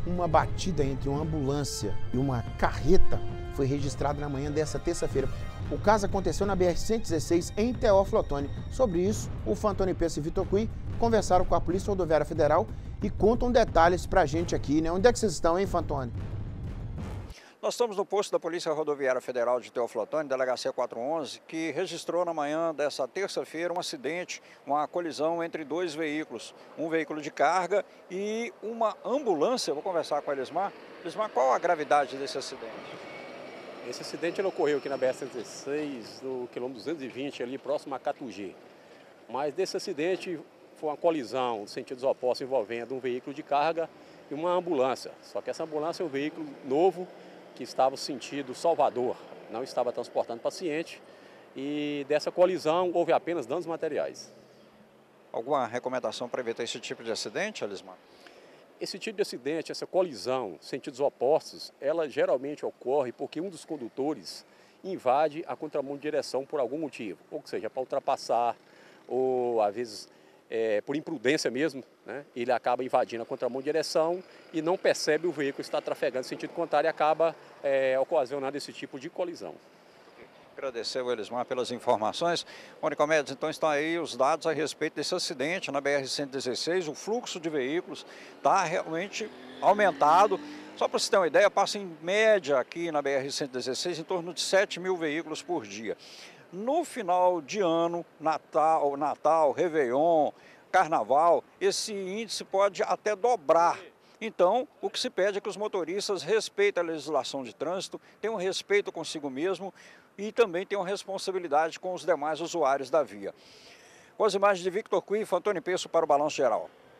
Uma batida entre uma ambulância e uma carreta foi registrada na manhã desta terça-feira. O caso aconteceu na BR-116, em Teófilo Otoni. Sobre isso, o Fantoni Peço e Vitor Cui conversaram com a Polícia Rodoviária Federal e contam detalhes pra gente aqui, né? Onde é que vocês estão, hein, Fantoni? Nós estamos no posto da Polícia Rodoviária Federal de Teófilo Otoni, delegacia 411, que registrou na manhã dessa terça-feira um acidente, uma colisão entre dois veículos, um veículo de carga e uma ambulância. Eu vou conversar com a Elismar. Elismar, qual a gravidade desse acidente? Esse acidente ele ocorreu aqui na BR-116, no quilômetro 220, ali próximo a Catugê. Mas desse acidente foi uma colisão, sentidos opostos, envolvendo um veículo de carga e uma ambulância. Só que essa ambulância é um veículo novo, que estava no sentido Salvador, não estava transportando paciente, e dessa colisão houve apenas danos materiais. Alguma recomendação para evitar esse tipo de acidente, Elismar? Esse tipo de acidente, essa colisão, sentidos opostos, ela geralmente ocorre porque um dos condutores invade a contramão de direção por algum motivo, ou seja, para ultrapassar, ou às vezes por imprudência mesmo, né? Ele acaba invadindo a contramão de direção e não percebe o veículo estar trafegando em sentido contrário e acaba ocasionando esse tipo de colisão. Agradecer ao Elismar pelas informações. Mônica Médici, então estão aí os dados a respeito desse acidente na BR-116. O fluxo de veículos está realmente aumentado. Só para você ter uma ideia, passa em média aqui na BR-116 em torno de 7 mil veículos por dia. No final de ano, Natal, Réveillon, Carnaval, esse índice pode até dobrar. Então, o que se pede é que os motoristas respeitem a legislação de trânsito, tenham respeito consigo mesmo e também tenham responsabilidade com os demais usuários da via. Com as imagens de Victor Cui e Fantoni Peço para o Balanço Geral.